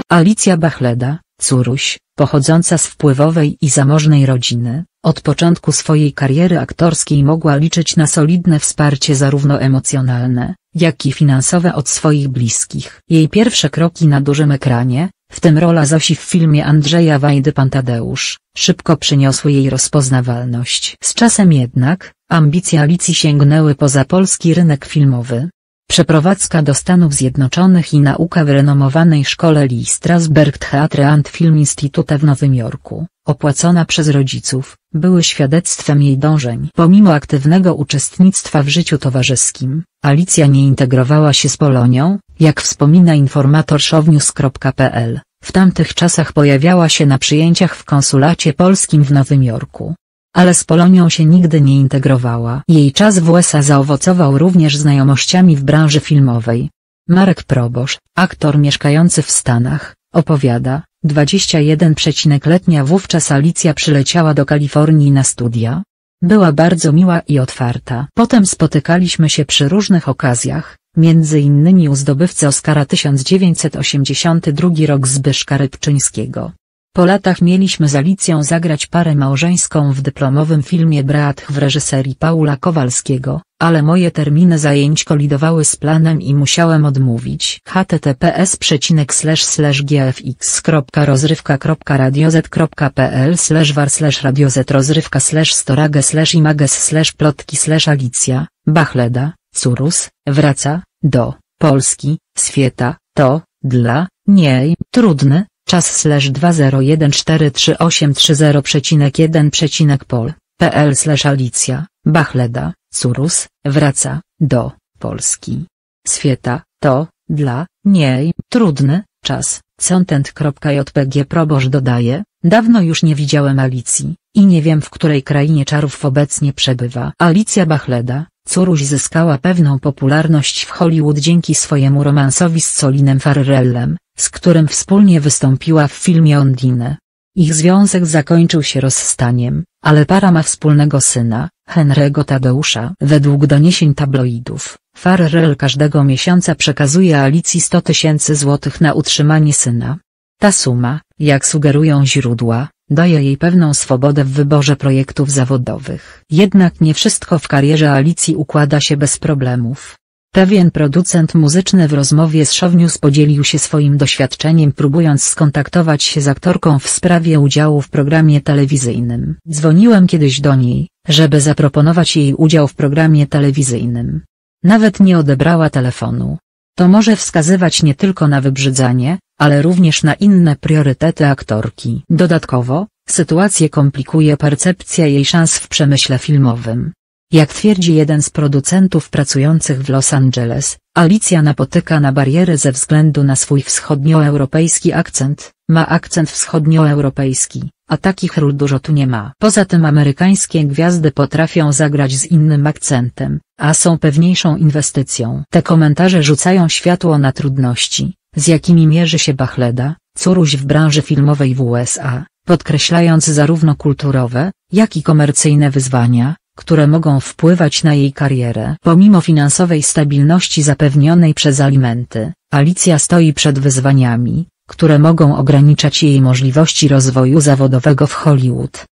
Alicja Bachleda, córuś, pochodząca z wpływowej i zamożnej rodziny, od początku swojej kariery aktorskiej mogła liczyć na solidne wsparcie zarówno emocjonalne, jak i finansowe od swoich bliskich. Jej pierwsze kroki na dużym ekranie, w tym rola Zosi w filmie Andrzeja Wajdy Pan Tadeusz, szybko przyniosły jej rozpoznawalność. Z czasem jednak, ambicje Alicji sięgnęły poza polski rynek filmowy. Przeprowadzka do Stanów Zjednoczonych i nauka w renomowanej szkole Lee Strasberg Theatre and Film Institute w Nowym Jorku, opłacona przez rodziców, były świadectwem jej dążeń. Pomimo aktywnego uczestnictwa w życiu towarzyskim, Alicja nie integrowała się z Polonią, jak wspomina informator shownews.pl. W tamtych czasach pojawiała się na przyjęciach w konsulacie polskim w Nowym Jorku. Ale z Polonią się nigdy nie integrowała. Jej czas w USA zaowocował również znajomościami w branży filmowej. Marek Probosz, aktor mieszkający w Stanach, opowiada, 21-letnia wówczas Alicja przyleciała do Kalifornii na studia. Była bardzo miła i otwarta. Potem spotykaliśmy się przy różnych okazjach, między innymi u zdobywcy Oscara 1982 rok Zbyszka Rybczyńskiego. Po latach mieliśmy z Alicją zagrać parę małżeńską w dyplomowym filmie Beatch w reżyserii Paula Kowalskiego, ale moje terminy zajęć kolidowały z planem i musiałem odmówić. https://gfx.rozrywka.radioz.rozrywka/storage/images/plotki/ Bachleda, córus, wraca, do, Polski, Świeta, to, dla, niej, trudny, czas/20143830.1.pol.pl/Alicja, Bachleda, córus, wraca, do, Polski. Świeta, to, dla, niej, trudny, czas, content.jpg Probosz dodaje, dawno już nie widziałem Alicji, i nie wiem w której krainie czarów obecnie przebywa. Alicja Bachleda, córuś zyskała pewną popularność w Hollywood dzięki swojemu romansowi z Colinem Farrellem, z którym wspólnie wystąpiła w filmie Ondine. Ich związek zakończył się rozstaniem, ale para ma wspólnego syna, Henry'ego Tadeusza. Według doniesień tabloidów, Farrell każdego miesiąca przekazuje Alicji 100 000 złotych na utrzymanie syna. Ta suma, jak sugerują źródła, daje jej pewną swobodę w wyborze projektów zawodowych. Jednak nie wszystko w karierze Alicji układa się bez problemów. Pewien producent muzyczny w rozmowie z Shownews podzielił się swoim doświadczeniem, próbując skontaktować się z aktorką w sprawie udziału w programie telewizyjnym. Dzwoniłem kiedyś do niej, żeby zaproponować jej udział w programie telewizyjnym. Nawet nie odebrała telefonu. To może wskazywać nie tylko na wybrzydzanie, ale również na inne priorytety aktorki. Dodatkowo, sytuację komplikuje percepcja jej szans w przemyśle filmowym. Jak twierdzi jeden z producentów pracujących w Los Angeles, Alicja napotyka na bariery ze względu na swój wschodnioeuropejski akcent, ma akcent wschodnioeuropejski, a takich ról dużo tu nie ma. Poza tym amerykańskie gwiazdy potrafią zagrać z innym akcentem, a są pewniejszą inwestycją. Te komentarze rzucają światło na trudności, z jakimi mierzy się Bachleda, córuś w branży filmowej w USA, podkreślając zarówno kulturowe, jak i komercyjne wyzwania, które mogą wpływać na jej karierę. Pomimo finansowej stabilności zapewnionej przez alimenty, Alicja stoi przed wyzwaniami, które mogą ograniczać jej możliwości rozwoju zawodowego w Hollywood.